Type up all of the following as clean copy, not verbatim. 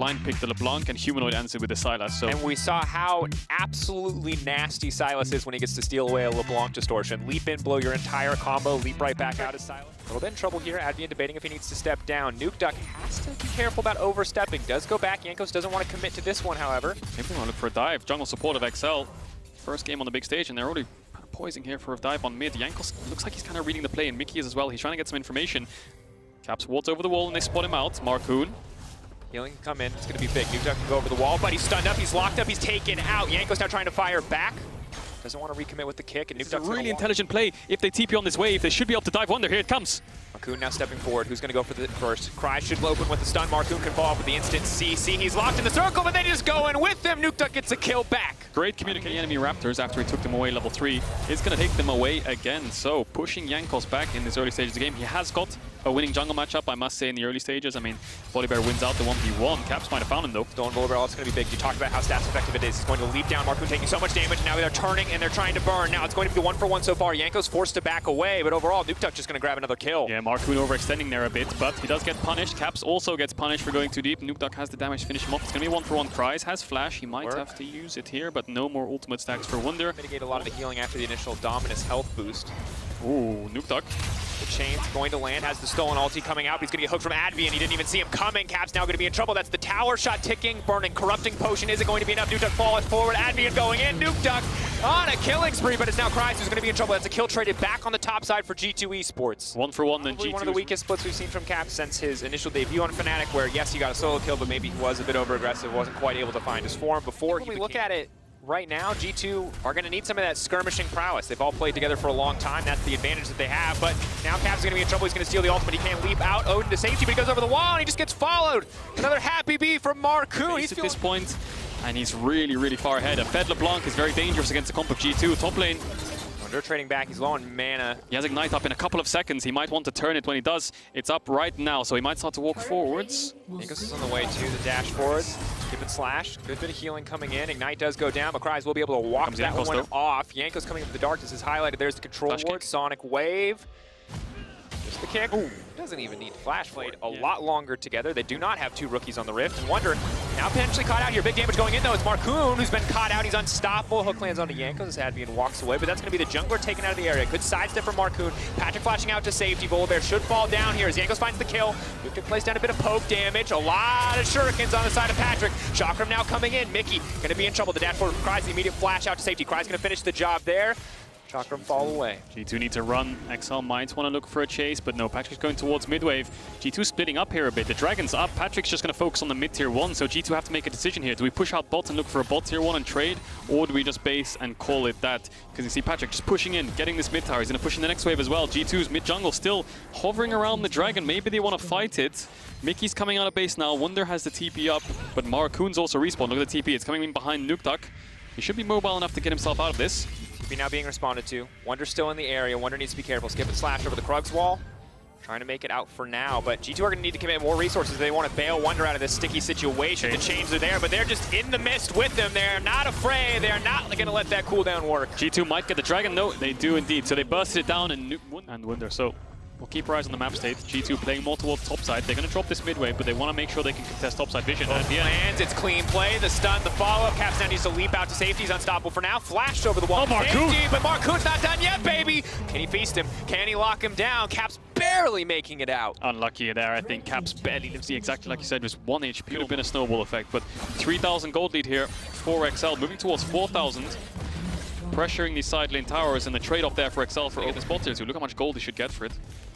blind pick the LeBlanc, and Humanoid answered with the Sylas. So. And we saw how absolutely nasty Sylas is when he gets to steal away a LeBlanc distortion. Leap in, blow your entire combo, leap right back out as Sylas. A little bit in trouble here. Advian debating if he needs to step down. Nukeduck has to be careful about overstepping. Does go back. Jankos doesn't want to commit to this one, however. Maybe want to look for a dive. Jungle support of XL. First game on the big stage, and they're already poising here for a dive on mid. Jankos looks like he's kind of reading the play, and Mickey is as well. He's trying to get some information. Caps wards over the wall, and they spot him out. Marcoon. Healing can come in. It's going to be big. Nukeduck can go over the wall, but he's stunned up. He's locked up. He's taken out. Jankos now trying to fire back. Doesn't want to recommit with the kick, and Nukeduck's a really intelligent play. If they TP on this wave, they should be able to dive Wonder. Here it comes. Marcoon now stepping forward. Who's going to go for the first? Cry should open with the stun. Marcoon can follow up with the instant CC. He's locked in the circle, but they just go in with them. Nukeduck gets a kill back. Great communicating enemy Raptors after he took them away level 3. Is going to take them away again. So pushing Jankos back in this early stages of the game. He has got a winning jungle matchup, I must say, in the early stages. I mean, Volibear wins out the 1v1. Caps might have found him, though. Stolen Volibear, it's going to be big. You talked about how stats effective it is. He's going to leap down. Marcoon taking so much damage. Now they're turning and they're trying to burn. Now it's going to be the 1-for-1 so far. Jankos forced to back away, but overall, Nukeduck just going to grab another kill. Yeah, Marcoon overextending there a bit, but he does get punished. Caps also gets punished for going too deep. Nukeduck has the damage to finish him off. It's going to be 1-for-1. Cries has flash. He might have to use it here, but no more ultimate stacks for Wunder. Mitigate a lot of the healing after the initial Dominus health boost. Ooh, Nukeduck. The chain's going to land, has the stolen ulti coming out. He's going to get hooked from Advian. He didn't even see him coming. Cap's now going to be in trouble. That's the tower shot ticking, burning, corrupting potion. Is it going to be enough? Nukeduck falls forward. Advian going in. Nukeduck on a killing spree, but it's now Cries who's going to be in trouble. That's a kill traded back on the top side for G2 Esports. 1-for-1 then G2. One of the weakest splits we've seen from Cap since his initial debut on Fnatic, where yes, he got a solo kill, but maybe he was a bit over-aggressive, wasn't quite able to find his form before. When we look at it right now, G2 are going to need some of that skirmishing prowess. They've all played together for a long time. That's the advantage that they have. But now Cap's going to be in trouble. He's going to steal the ultimate. He can't leap out. Odin to safety, but he goes over the wall and he just gets followed. Another happy B from Marcoon. He's at this point, and he's really, really far ahead. A Fed LeBlanc is very dangerous against the comp of G2. Top lane. They're trading back. He's low on mana. He has Ignite up in a couple of seconds. He might want to turn it. When he does, it's up right now, so he might start to walk forwards. Jankos is on the way to the dash forwards. Give it slash. Good bit of healing coming in. Ignite does go down, but Cries will be able to walk that one off. Jankos coming into the darkness is highlighted. There's the control ward. Sonic Wave. Just the kick. Ooh, doesn't even need Flash Blade. A lot longer together. They do not have two rookies on the Rift. And Wunder now potentially caught out here. Big damage going in though. It's Marcoon who's been caught out. He's unstoppable. Hook lands onto Jankos as Advian walks away, but that's going to be the jungler taken out of the area. Good sidestep from Marcoon. Patrick flashing out to safety. Volibear should fall down here as Jankos finds the kill. Nukeduck plays down a bit of poke damage. A lot of shurikens on the side of Patrick. Chakram now coming in. Mickey going to be in trouble. The dash forward from Cries. The immediate flash out to safety. Cries going to finish the job there. Chakram fall away. G2 need to run. XL might want to look for a chase, but no, Patrick's going towards mid-wave. G2 splitting up here a bit. The Dragon's up. Patrick's just going to focus on the mid-tier 1, so G2 have to make a decision here. Do we push out bot and look for a bot tier 1 and trade, or do we just base and call it that? Because you see Patrick just pushing in, getting this mid-tower. He's going to push in the next wave as well. G2's mid-jungle still hovering around the Dragon. Maybe they want to fight it. Mickey's coming out of base now. Wunder has the TP up, but Marcoon's also respawned. Look at the TP. It's coming in behind Nukeduck. He should be mobile enough to get himself out of this. Now being responded to. Wunder's still in the area. Wunder needs to be careful. Skip and slash over the Krugs wall. Trying to make it out for now, but G2 are going to need to commit more resources if they want to bail Wunder out of this sticky situation. The chains are there, but they're just in the mist with them. They're not afraid. They're not going to let that cooldown work. G2 might get the Dragon. No, they do indeed. So they bursted it down and Wunder. So we'll keep our eyes on the map state. G2 playing more towards topside. They're going to drop this mid-wave, but they want to make sure they can contest topside vision. At the end, it's clean play. The stun, the follow-up. Caps now needs to leap out to safety. He's unstoppable for now. Flashed over the wall. Oh, Marcoon! Safety, but Marcoon's not done yet, baby! Can he feast him? Can he lock him down? Caps barely making it out. Unlucky there, I think. Caps barely lives. Exactly like you said, just 1 HP. Could have been a snowball effect, but 3,000 gold lead here for XL. Moving towards 4,000. Pressuring these side lane towers, and the trade-off there for XL for this bot tier 2. Look how much gold he should get for it.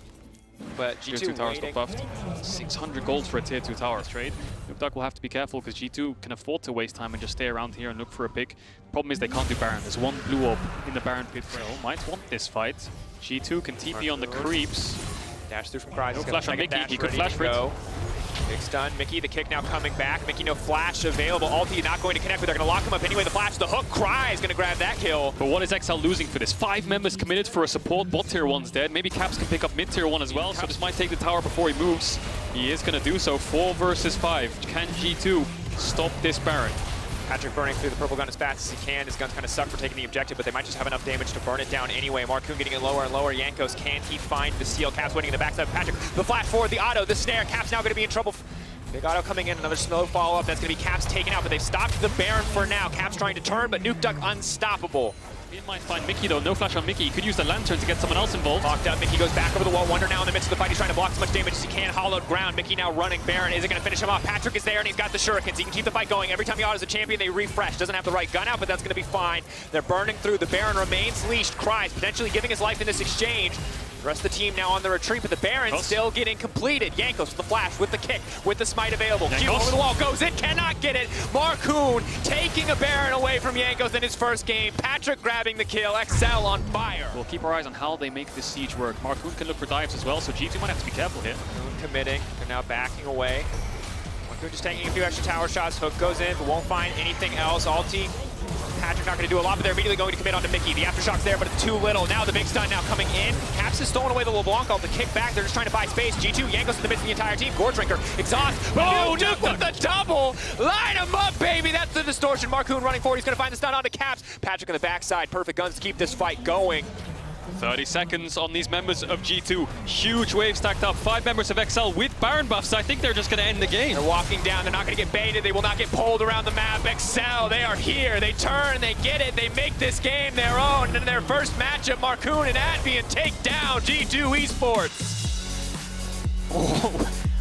But G2 tier 2 towers got buffed. 600 gold for a tier 2 tower trade. Nukeduck will have to be careful because G2 can afford to waste time and just stay around here and look for a pick. Problem is they can't do Baron. There's one blue orb in the Baron pit. Might want this fight. G2 can TP on the creeps. Dash through from Cries. No flash on Mickey. He could flash for it. Big stun. Mickey, the kick now coming back. Mickey, no flash available. Ulti not going to connect, but they're going to lock him up anyway. The flash, the hook. Cry is going to grab that kill. But what is XL losing for this? 5 members committed for a support. Bot tier 1's dead. Maybe Caps can pick up mid tier 1 as well. So this might take the tower before he moves. He is going to do so. 4 versus 5. Can G2 stop this Baron? Patrick burning through the purple gun as fast as he can. His gun's kind of suck for taking the objective, but they might just have enough damage to burn it down anyway. Marcoon getting it lower and lower. Jankos, can he find the steal? Caps waiting in the backside of Patrick. The flash forward, the auto, the snare. Caps now going to be in trouble. Big Auto coming in, another slow follow-up. That's going to be Caps taken out, but they've stopped the Baron for now. Caps trying to turn, but Nuke Duck unstoppable. He might find Mickey though, no flash on Mickey. He could use the Lantern to get someone else involved. Locked up, Mickey goes back over the wall. Wonder now in the midst of the fight. He's trying to block as much damage as he can. Hollowed ground. Mickey now running. Baron isn't going to finish him off. Patrick is there and he's got the shurikens. He can keep the fight going. Every time he autos a champion, they refresh. Doesn't have the right gun out, but that's going to be fine. They're burning through. The Baron remains leashed. Cries, potentially giving his life in this exchange. The rest of the team now on the retreat, but the Baron still getting completed. Jankos with the flash, with the kick, with the smite available. Q over the wall, goes in, cannot get it. Marcoon taking a Baron away from Jankos in his first game. Patrick grabbing the kill, XL on fire. We'll keep our eyes on how they make this siege work. Marcoon can look for dives as well, so G2 might have to be careful here. Marcoon committing, they're now backing away. Marcoon just taking a few extra tower shots. Hook goes in, but won't find anything else. Ulti. Patrick not going to do a lot, but they're immediately going to commit onto Mickey. The aftershock's there, but it's too little. Now the big stun now coming in. Caps has stolen away the LeBlanc ult. The kick back. They're just trying to buy space. G2, Jankos in the midst of the entire team. Gore Drinker, exhaust. Oh, Nuke with the double. Line him up, baby. That's the distortion. Marcoon running forward. He's going to find the stun onto Caps. Patrick on the backside. Perfect guns to keep this fight going. 30 seconds on these members of G2. Huge wave stacked up. 5 members of XL with Baron buffs. I think they're just going to end the game. They're walking down. They're not going to get baited. They will not get pulled around the map. XL, they are here. They turn. They get it. They make this game their own. In their first matchup, Marcoon and Advian take down G2 Esports. Oh.